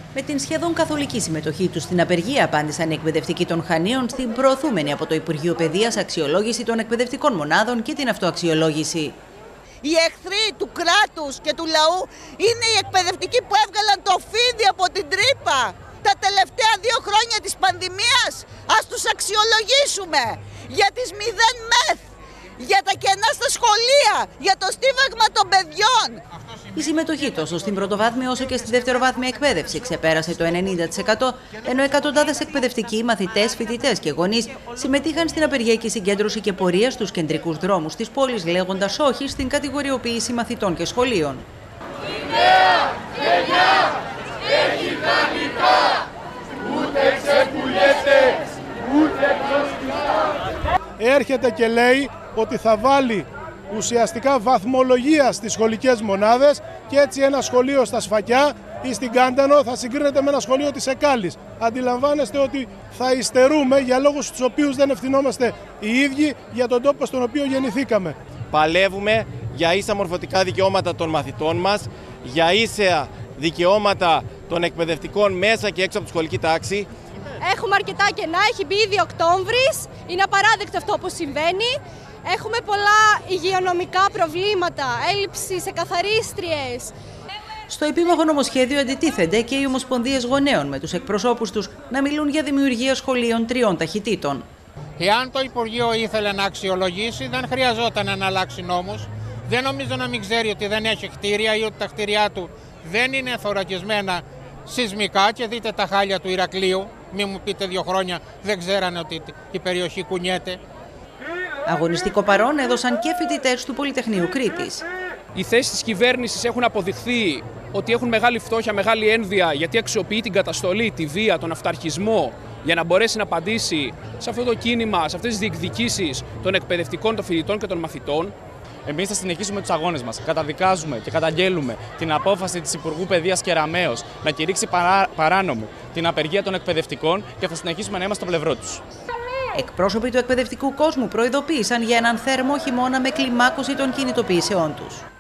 Με την σχεδόν καθολική συμμετοχή τους στην απεργία απάντησαν οι εκπαιδευτικοί των Χανίων στην προωθούμενη από το Υπουργείο Παιδείας αξιολόγηση των εκπαιδευτικών μονάδων και την αυτοαξιολόγηση. Οι εχθροί του κράτους και του λαού είναι οι εκπαιδευτικοί που έβγαλαν το φίδι από την τρύπα. Τα τελευταία 2 χρόνια της πανδημίας ας τους αξιολογήσουμε για τις 0 μεθ, για τα κενά στα σχολεία, για το στίβαγμα των παιδιών. Η συμμετοχή τόσο στην πρωτοβάθμια όσο και στη δευτεροβάθμια εκπαίδευση ξεπέρασε το 90%, ενώ εκατοντάδες εκπαιδευτικοί, μαθητές, φοιτητές και γονείς συμμετείχαν στην απεργιακή συγκέντρωση και πορεία στους κεντρικούς δρόμους της πόλης, λέγοντας όχι στην κατηγοριοποίηση μαθητών και σχολείων. Η νέα γενιά έχει ιδανικά, ούτε ξεκουλιέται, ούτε προσκυνά. Έρχεται και λέει ότι θα βάλει ουσιαστικά βαθμολογία στις σχολικές μονάδες και έτσι ένα σχολείο στα Σφακιά ή στην Κάντανο θα συγκρίνεται με ένα σχολείο της Εκάλης. Αντιλαμβάνεστε ότι θα υστερούμε για λόγους τους οποίους δεν ευθυνόμαστε οι ίδιοι για τον τόπο στον οποίο γεννηθήκαμε. Παλεύουμε για ίσα μορφωτικά δικαιώματα των μαθητών μας, για ίσα δικαιώματα των εκπαιδευτικών μέσα και έξω από τη σχολική τάξη. Έχουμε αρκετά κενά, έχει μπει ήδη Οκτώβρης, είναι απαράδεκτο αυτό που συμβαίνει. Έχουμε πολλά υγειονομικά προβλήματα, έλλειψη σε καθαρίστριες. Στο επίμαχο νομοσχέδιο αντιτίθενται και οι ομοσπονδίες γονέων με τους εκπροσώπους τους να μιλούν για δημιουργία σχολείων 3 ταχυτήτων. Εάν το Υπουργείο ήθελε να αξιολογήσει, δεν χρειαζόταν να αλλάξει νόμους. Δεν νομίζω να μην ξέρει ότι δεν έχει κτίρια ή ότι τα κτίρια του δεν είναι θωρακισμένα σεισμικά και δείτε τα χάλια του Ηρακλείου. Μην μου πείτε 2 χρόνια δεν ξέρανε ότι η περιοχή κουνιέται. Αγωνιστικό παρόν έδωσαν και φοιτητές του Πολυτεχνείου Κρήτης. Οι θέσεις της κυβέρνησης έχουν αποδειχθεί ότι έχουν μεγάλη φτώχεια, μεγάλη ένδυα, γιατί αξιοποιεί την καταστολή, τη βία, τον αυταρχισμό για να μπορέσει να απαντήσει σε αυτό το κίνημα, σε αυτές τις διεκδικήσεις των εκπαιδευτικών, των φοιτητών και των μαθητών. Εμείς θα συνεχίσουμε τους αγώνες μας. Καταδικάζουμε και καταγγέλουμε την απόφαση της Υπουργού Παιδείας Κεραμέως να κηρύξει παράνομη την απεργία των εκπαιδευτικών και θα συνεχίσουμε να είμαστε στο πλευρό τους. Εκπρόσωποι του εκπαιδευτικού κόσμου προειδοποίησαν για έναν θέρμο χειμώνα με κλιμάκωση των κινητοποιήσεών τους.